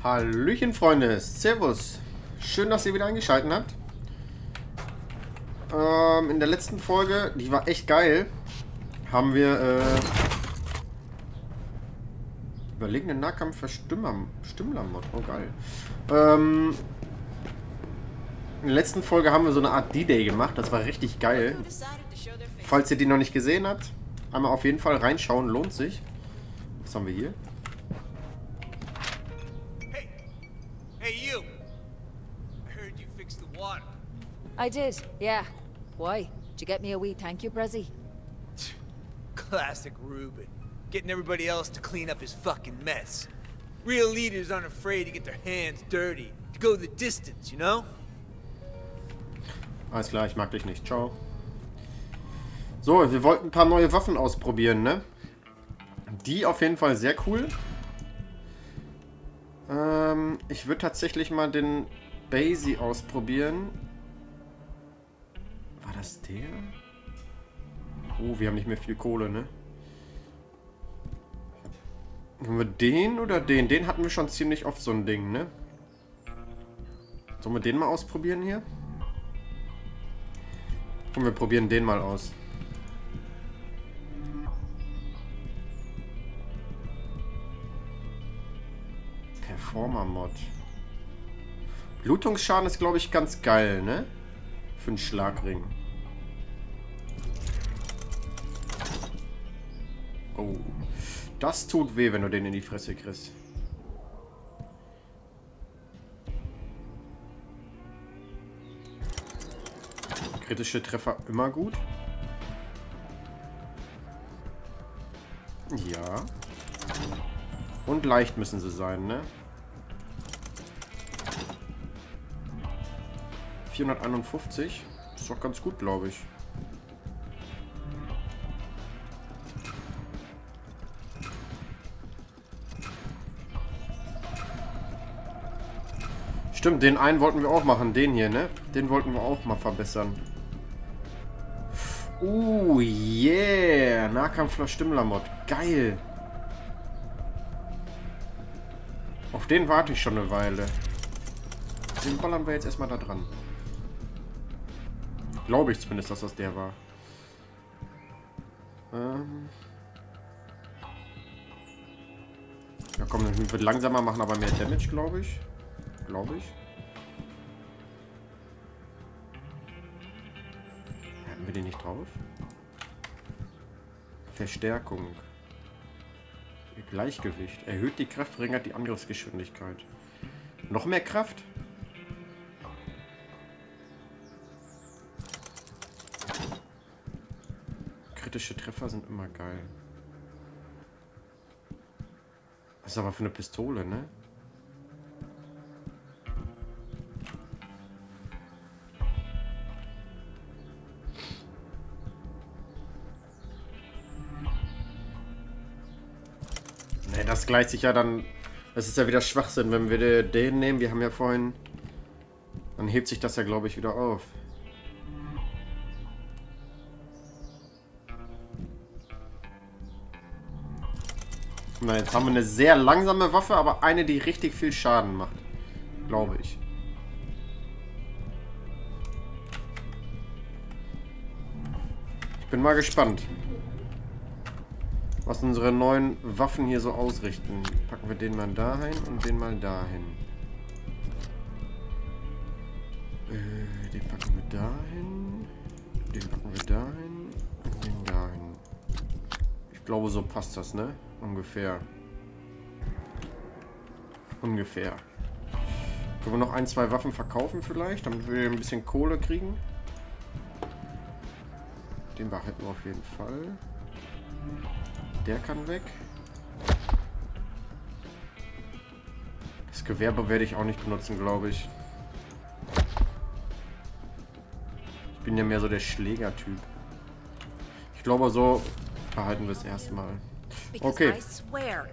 Hallöchen, Freunde. Servus. Schön, dass ihr wieder eingeschaltet habt. In der letzten Folge, die war echt geil, haben wir überlegene Nahkampf für Stimmler-Mod. Oh, geil. In der letzten Folge haben wir so eine Art D-Day gemacht. Das war richtig geil. Falls ihr die noch nicht gesehen habt, einmal auf jeden Fall reinschauen. Lohnt sich. Was haben wir hier? Hey, you! I heard you fixed the water. I did, yeah. Why? Did you get me a wee thank you, Prezi? Classic Ruben. Getting everybody else to clean up his fucking mess. Real leaders aren't afraid to get their hands dirty. To go the distance, you know? Alles klar, ich mag dich nicht. Ciao. So, wir wollten ein paar neue Waffen ausprobieren, ne? Die auf jeden Fall sehr cool. Ich würde tatsächlich mal den Basie ausprobieren. War das der? Oh, wir haben nicht mehr viel Kohle, ne? Haben wir den oder den? Den hatten wir schon ziemlich oft, so ein Ding, ne? Sollen wir den mal ausprobieren hier? Und wir probieren den mal aus. Performer-Mod. Blutungsschaden ist, glaube ich, ganz geil, ne? Für einen Schlagring. Oh. Das tut weh, wenn du den in die Fresse kriegst. Kritische Treffer immer gut. Ja. Und leicht müssen sie sein, ne? 451. Ist doch ganz gut, glaube ich. Stimmt, den einen wollten wir auch machen. Den hier, ne? Den wollten wir auch mal verbessern. Yeah. Nahkampfler Stimmler-Mod. Geil. Auf den warte ich schon eine Weile. Den ballern wir jetzt erstmal da dran. Glaube ich zumindest, dass das der war. Ja komm, dann wird langsamer, machen aber mehr Damage, glaube ich. Glaube ich. Hatten wir den nicht drauf? Verstärkung. Gleichgewicht. Erhöht die Kraft, verringert die Angriffsgeschwindigkeit. Noch mehr Kraft? Kritische Treffer sind immer geil. Das ist aber für eine Pistole, ne? Ne, das gleicht sich ja dann... Das ist ja wieder Schwachsinn, wenn wir den nehmen. Wir haben ja vorhin... Dann hebt sich das ja, glaube ich, wieder auf. Na, jetzt haben wir eine sehr langsame Waffe, aber eine, die richtig viel Schaden macht. Glaube ich. Ich bin mal gespannt, was unsere neuen Waffen hier so ausrichten. Packen wir den mal dahin und den mal dahin. Den packen wir dahin. Den packen wir dahin. Und den dahin. Ich glaube, so passt das, ne? Ungefähr. Ungefähr. Können wir noch ein, zwei Waffen verkaufen vielleicht, damit wir ein bisschen Kohle kriegen? Den behalten wir auf jeden Fall. Der kann weg. Das Gewerbe werde ich auch nicht benutzen, glaube ich. Ich bin ja mehr so der Schlägertyp. Ich glaube, so behalten wir es erstmal. Okay. Was?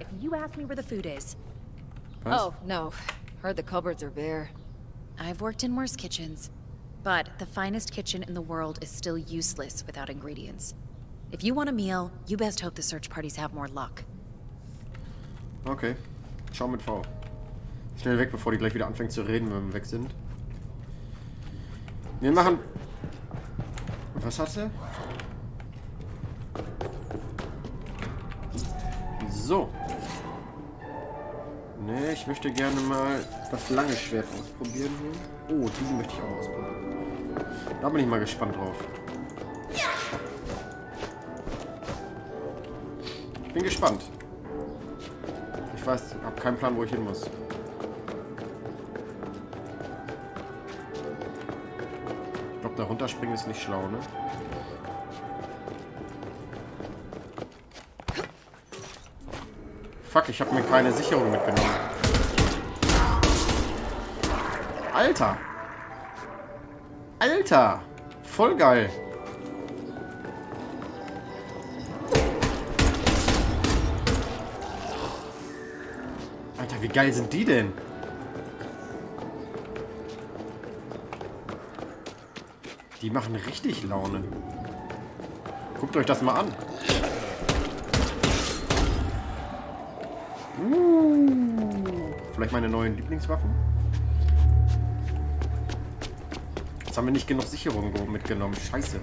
Oh, no. Heard the cupboards are bare. I've worked in worse kitchens. But the finest kitchen in the world is still useless without ingredients. If you want a meal, you best hope the search parties have more luck. Okay. Schau mit V. Schnell weg, bevor die gleich wieder anfängt zu reden, wenn wir weg sind. Wir machen... Was hat sie? So. Ne, ich möchte gerne mal das lange Schwert ausprobieren hier. Oh, diesen möchte ich auch ausprobieren. Da bin ich mal gespannt drauf. Ich bin gespannt. Ich weiß, ich habe keinen Plan, wo ich hin muss. Ich glaube, da runterspringen ist nicht schlau, ne? Fuck, ich habe mir keine Sicherung mitgenommen. Alter! Alter! Voll geil! Alter, wie geil sind die denn? Die machen richtig Laune. Guckt euch das mal an. Vielleicht meine neuen Lieblingswaffen? Jetzt haben wir nicht genug Sicherung mitgenommen. Scheiße.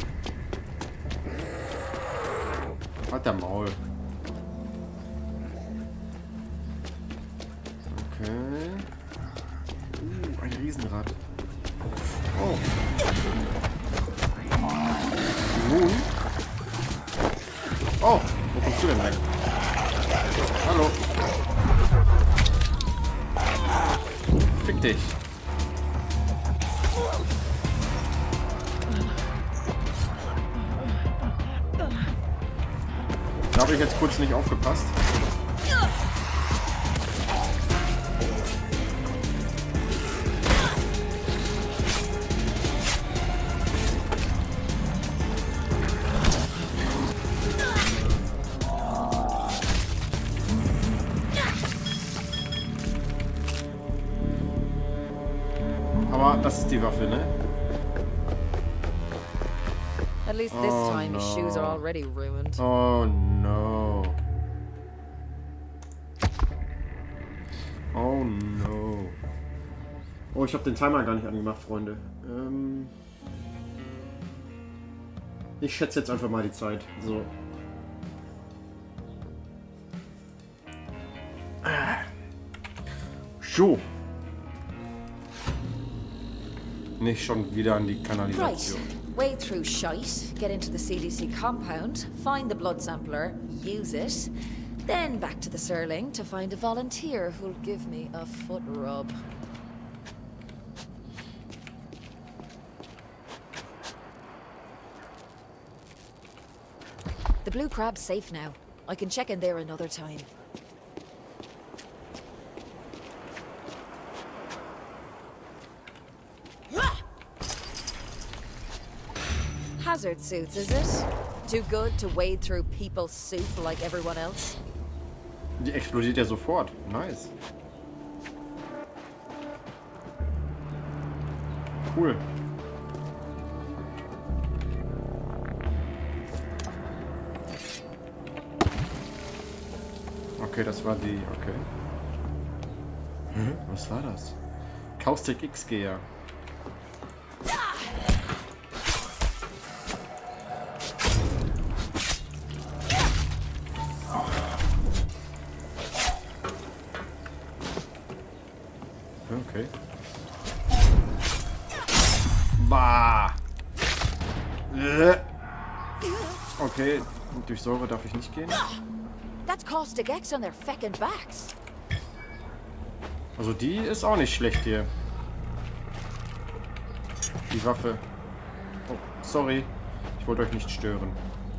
Halt der Maul. Okay. Ein Riesenrad. Oh. Nun. Oh, wo kommst du denn weg? Hallo. Fick dich. Da habe ich jetzt kurz nicht aufgepasst. Aber das ist die Waffe, ne? At least this time his shoes are already ruined. Oh no. Oh no. Oh, ich habe den Timer gar nicht angemacht, Freunde. Ich schätze jetzt einfach mal die Zeit. So. So. Nicht schon wieder an die Kanalisation. Right. Wade through shite, get into the CDC compound, find the blood sampler, use it, then back to the Serling to find a volunteer who'll give me a foot rub. The Blue Crab's safe now. I can check in there another time. Hazard suits, is it? Too good to wade through people's soup like everyone else? Die explodiert ja sofort. Nice. Cool. Okay, das war die... Okay. Was war das? Caustic X-Gear. Okay. Bah. Okay, durch Säure darf ich nicht gehen. That's caustic X on their feckin' backs. Also die ist auch nicht schlecht hier. Die Waffe. Oh, sorry. Ich wollte euch nicht stören.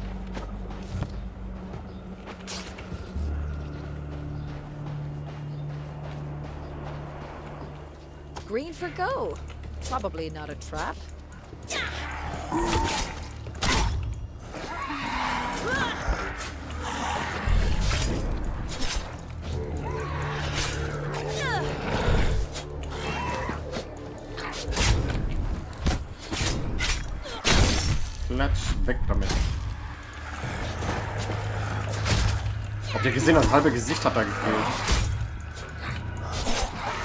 Green for go. Probably not a trap. Klatsch, weg damit. Habt ihr gesehen, das halbe Gesicht hat da gefehlt.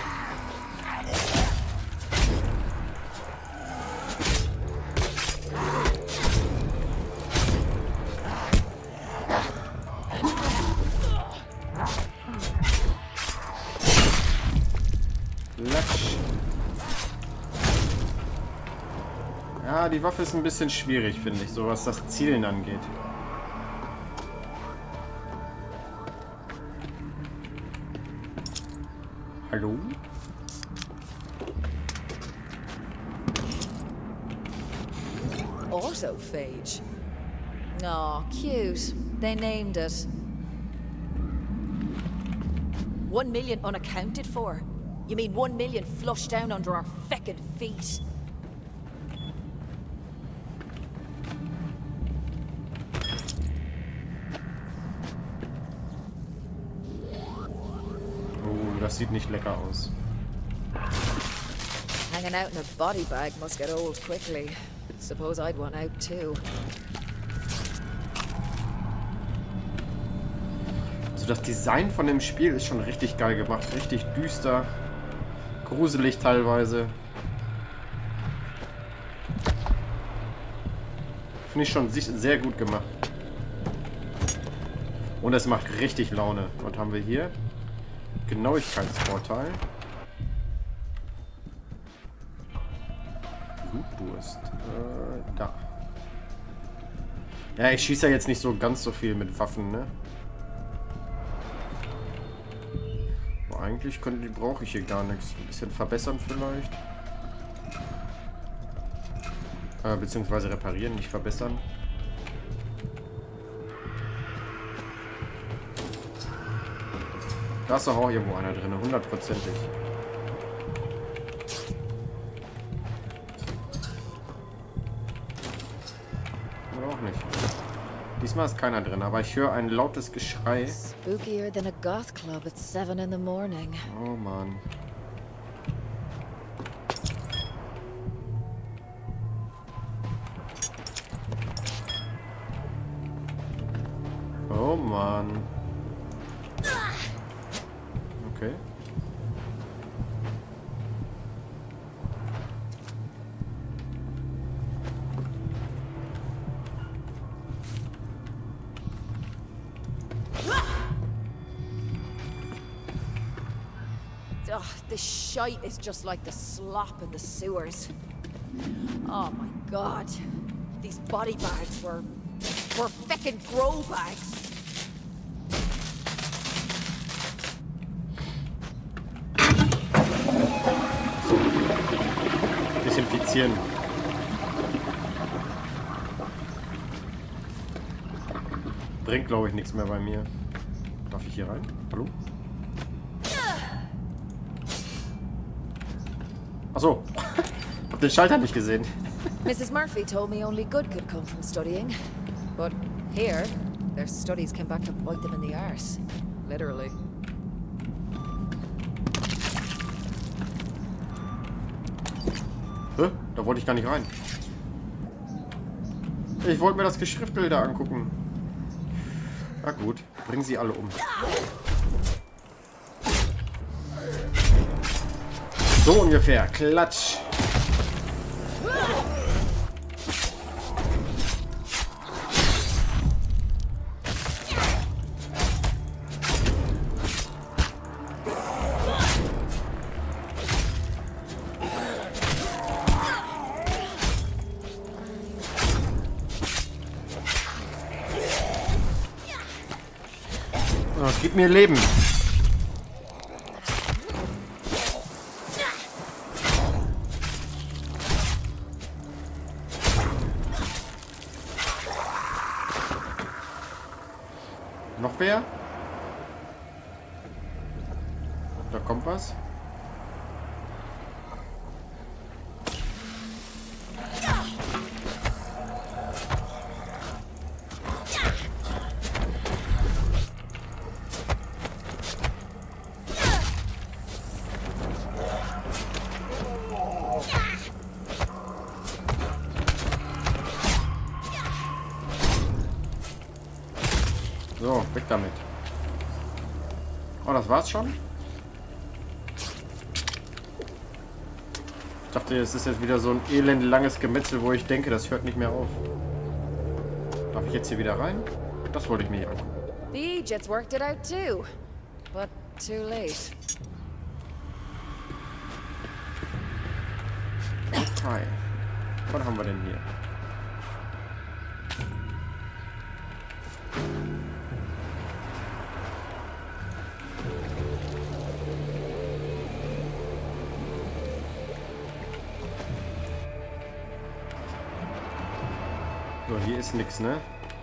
die Waffe ist ein bisschen schwierig, finde ich, so was das Zielen angeht. Hallo? Autophage. Aw, cute. They named it. 1 million unaccounted for? You mean 1 million flushed down under our feckin' feet? Oh, das sieht nicht lecker aus. Hanging out in a body bag must get old quickly. Suppose I'd want out too. Also das Design von dem Spiel ist schon richtig geil gemacht. Richtig düster. Gruselig teilweise. Finde ich schon sehr gut gemacht. Und es macht richtig Laune. Was haben wir hier? Genauigkeitsvorteil. Blutdurst. Da. Ja, ich schieße ja jetzt nicht so ganz so viel mit Waffen, ne? Aber eigentlich brauche ich hier gar nichts. Ein bisschen verbessern vielleicht. Beziehungsweise reparieren, nicht verbessern. Da ist doch auch irgendwo einer drin, 100%ig. Oder auch nicht. Diesmal ist keiner drin, aber ich höre ein lautes Geschrei. Spookier than a goth club at 7 in the morning. Oh Mann. Oh Mann. Okay. Ugh, this shite is just like the slop in the sewers. Oh my god. These body bags were feckin' grow bags. Desinfizieren. Bringt, glaube ich, nichts mehr bei mir. Darf ich hier rein? Hallo? Achso. Hab den Schalter nicht gesehen. Mrs. Murphy told me only good could come from studying. But here, their studies came back to bite them in the arse. Literally. Hä? Da wollte ich gar nicht rein. Ich wollte mir das Geschriftel da angucken. Na gut, bringen sie alle um. So ungefähr. Klatsch. Oh, gib mir Leben. Noch wer? Da kommt was. So, weg damit. Oh, das war's schon? Ich dachte, es ist jetzt wieder so ein elendlanges Gemetzel, wo ich denke, das hört nicht mehr auf. Darf ich jetzt hier wieder rein? Das wollte ich mir hier angucken. The Jets worked it out too. But too late. Okay. Was haben wir denn hier? So, hier ist nichts, ne?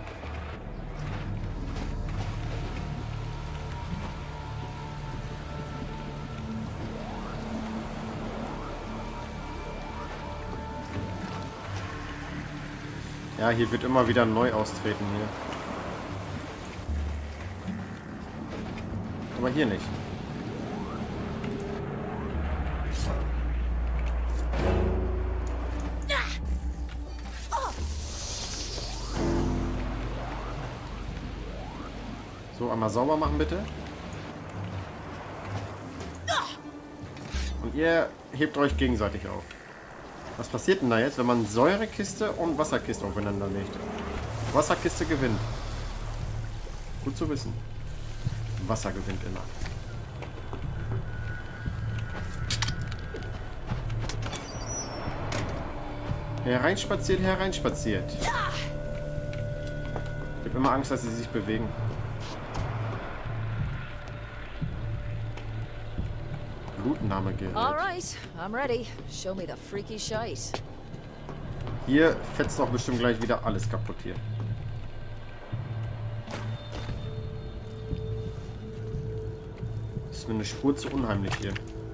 Ja, hier wird immer wieder neu austreten hier. Aber hier nicht. So, einmal sauber machen bitte. Und ihr hebt euch gegenseitig auf. Was passiert denn da jetzt, wenn man Säurekiste und Wasserkiste aufeinander legt? Wasserkiste gewinnt. Gut zu wissen. Wasser gewinnt immer. Hereinspaziert, hereinspaziert. Ich habe immer Angst, dass sie sich bewegen. Blutnahmegerät. Alright, I'm ready. Show me the freaky shite. Hier fetzt doch bestimmt gleich wieder alles kaputt hier. Das ist mir eine Spur zu unheimlich hier.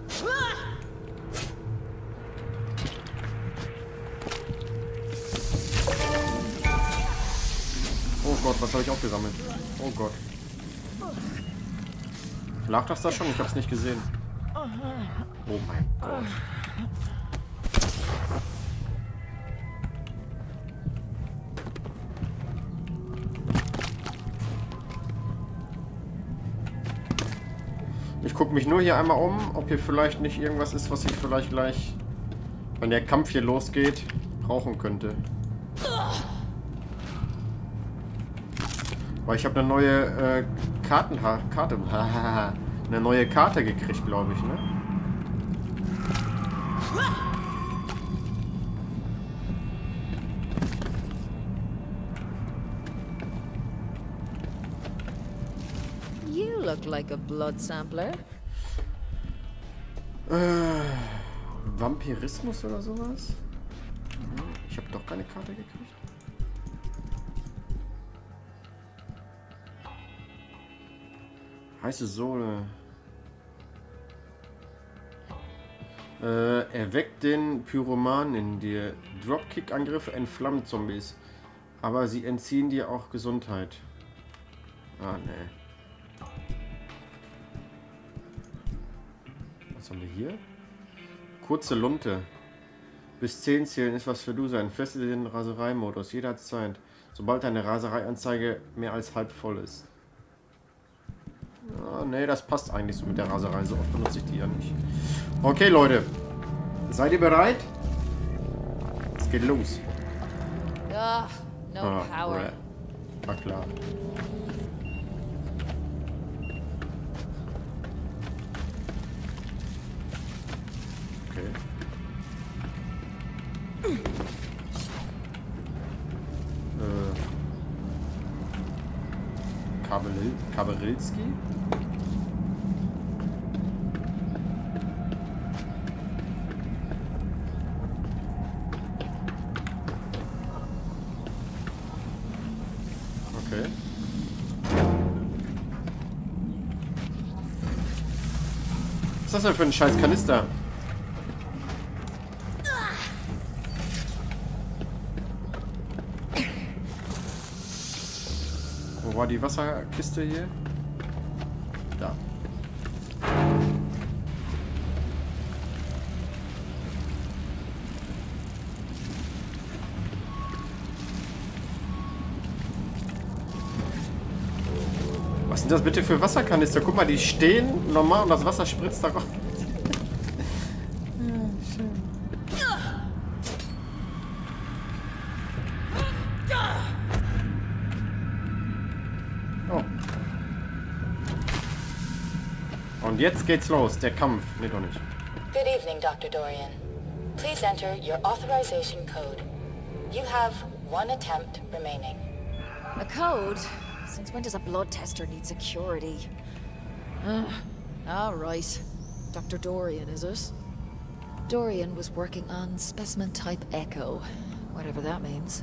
Oh Gott, was habe ich aufgesammelt? Oh Gott. Lag das da schon? Ich habe es nicht gesehen. Oh mein Gott. Ich gucke mich nur hier einmal um, ob hier vielleicht nicht irgendwas ist, was ich vielleicht gleich, wenn der Kampf hier losgeht, brauchen könnte. Weil ich habe eine neue eine neue Karte gekriegt, glaube ich, ne? You look like a blood sampler. Vampirismus oder sowas? Ich habe doch keine Karte gekriegt. Heiße Sohle. Erweckt den Pyroman in dir. Dropkick-Angriffe entflammen Zombies. Aber sie entziehen dir auch Gesundheit. Ah, ne. Was haben wir hier? Kurze Lunte. Bis 10 zählen ist was für du sein. Feste den Rasereimodus. Jeder hat Zeit. Sobald deine Rasereianzeige mehr als halb voll ist. Ah, ne, das passt eigentlich so mit der Raserei. So oft benutze ich die ja nicht. Okay, Leute. Seid ihr bereit? Es geht los. No power. Right. War klar. Okay. Kaberilski? Okay. Was ist das denn für ein scheiß Kanister? Wo war die Wasserkiste hier? Da. Was sind das bitte für Wasserkanister? Guck mal, die stehen normal und das Wasser spritzt darauf. Und jetzt geht's los, der Kampf. Nee, doch nicht. Good evening, Dr. Dorian. Please enter your authorization code You have one attempt remaining. A code? Since when does a blood tester need security? All right. Dr. Dorian, is it? Dorian was working on specimen type Echo, whatever that means.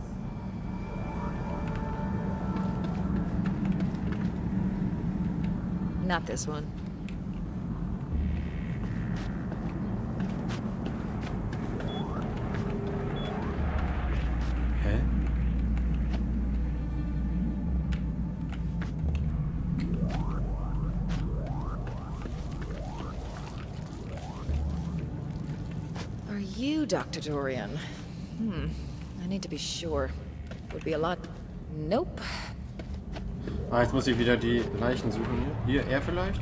Not this one. Hä? Are you Dr. Dorian? I need to be sure. Would be a lot... Nope. Ah, jetzt muss ich wieder die Leichen suchen. Hier, er vielleicht?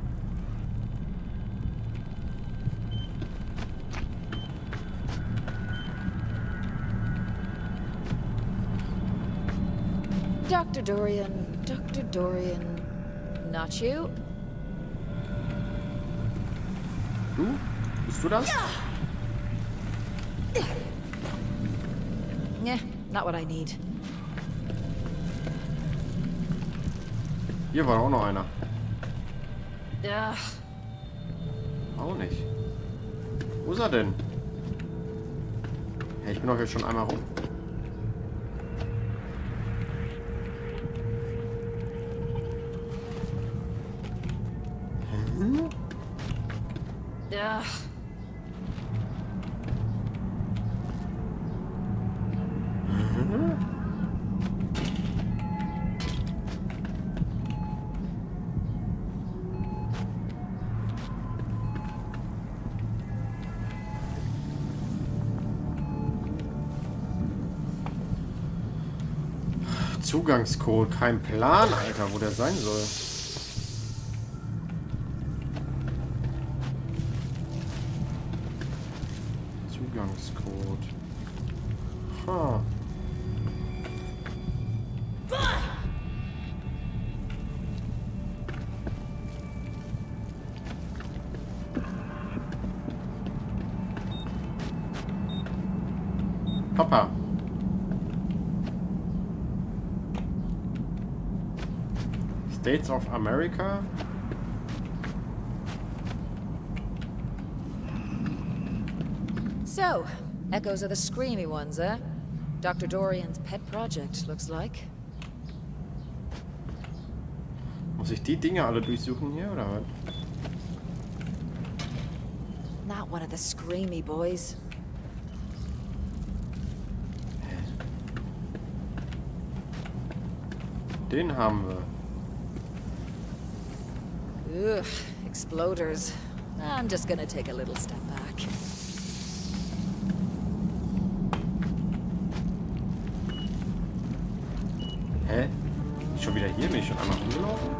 Dr. Dorian, Dr. Dorian. Not you? Du? Bist du das? Yeah, not what I need. Hier war auch noch einer. Ugh. Auch nicht. Wo ist er denn? Hey, ich bin doch jetzt schon einmal rum. Ugh. Zugangscode, kein Plan, Alter, wo der sein soll. Zugangscode. Ha. Papa. States of America? So, Echoes are the screamy ones, eh? Dr. Dorian's pet project, looks like. Muss ich die Dinge alle durchsuchen hier, oder was? Not one of the screamy boys. Den haben wir. Ugh, exploders. I'm just gonna take a little step back. Hä? Schon wieder hier? Bin ich schon einmal rumgelaufen?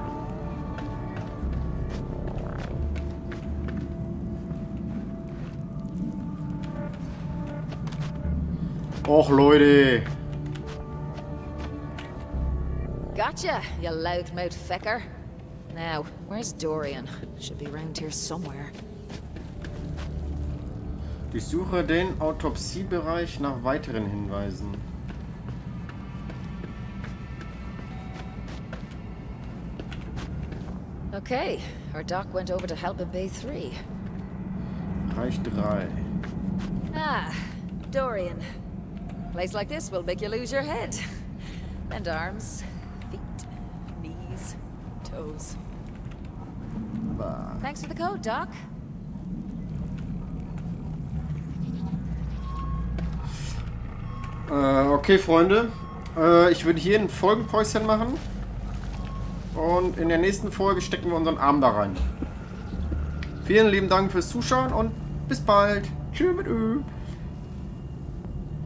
Och, Leute! Gotcha, you loudmouth fecker. Now, where's Dorian? Should be around here somewhere. Durchsuche den Autopsiebereich nach weiteren Hinweisen. Okay, our doc went over to help in Bay 3. Bereich 3. Ah, Dorian. Place like this will make you lose your head. And arms, feet, knees, toes. Bah. Thanks for the code, Doc. Okay, Freunde. Ich würde hier ein Folgenpäuschen machen. Und in der nächsten Folge stecken wir unseren Arm da rein. Vielen lieben Dank fürs Zuschauen und bis bald. Tschüss mit Ö.